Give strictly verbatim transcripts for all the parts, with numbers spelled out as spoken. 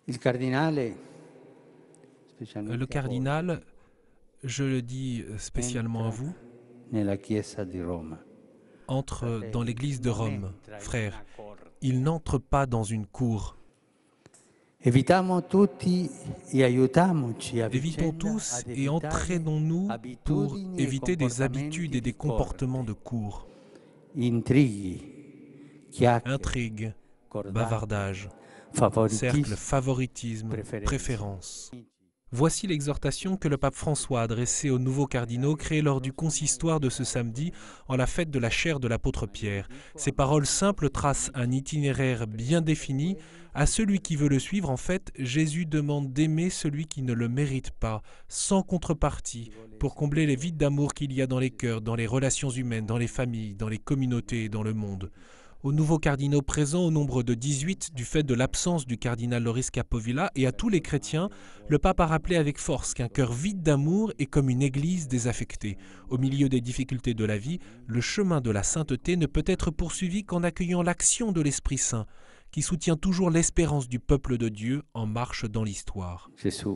Il cardinale, Le cardinal, je le dis spécialement à vous, nella Chiesa di Roma. entre dans l'église de Rome, frères. Il n'entre pas dans une cour. Evitiamo tutti e aiutiamoci a Évitons vicenda tous ad et evitare entraînons-nous pour abitudini e éviter des habitudes comportamenti et des di comportements de corte, cour. intrighi, chiacchiere, Intrigues, cordate, bavardage, cercle, favoritisme, favoritisme, preferenze. préférence. Voici l'exhortation que le pape François a adressée aux nouveaux cardinaux créés lors du consistoire de ce samedi en la fête de la chaire de l'apôtre Pierre. Ces paroles simples tracent un itinéraire bien défini. À celui qui veut le suivre, en fait, Jésus demande d'aimer celui qui ne le mérite pas, sans contrepartie, pour combler les vides d'amour qu'il y a dans les cœurs, dans les relations humaines, dans les familles, dans les communautés et dans le monde. Aux nouveaux cardinaux présents au nombre de dix-huit du fait de l'absence du cardinal Loris Capovilla et à tous les chrétiens, le pape a rappelé avec force qu'un cœur vide d'amour est comme une église désaffectée. Au milieu des difficultés de la vie, le chemin de la sainteté ne peut être poursuivi qu'en accueillant l'action de l'Esprit Saint, qui soutient toujours l'espérance du peuple de Dieu en marche dans l'histoire.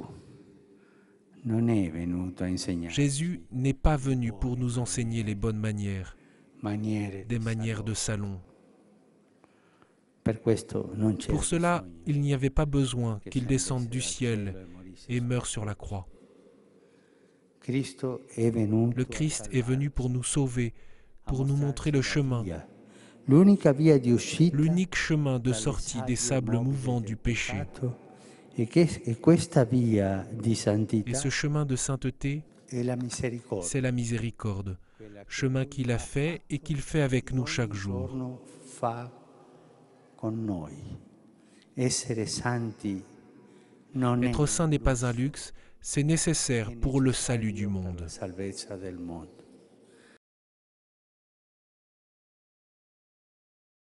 Jésus n'est pas venu pour nous enseigner les bonnes manières, des manières de salon. Pour cela, il n'y avait pas besoin qu'il descende du ciel et meure sur la croix. Le Christ est venu pour nous sauver, pour nous montrer le chemin, l'unique chemin de sortie des sables mouvants du péché. Et ce chemin de sainteté, c'est la miséricorde, chemin qu'il a fait et qu'il fait avec nous chaque jour. Être saint n'est pas un luxe, c'est nécessaire pour le salut du monde.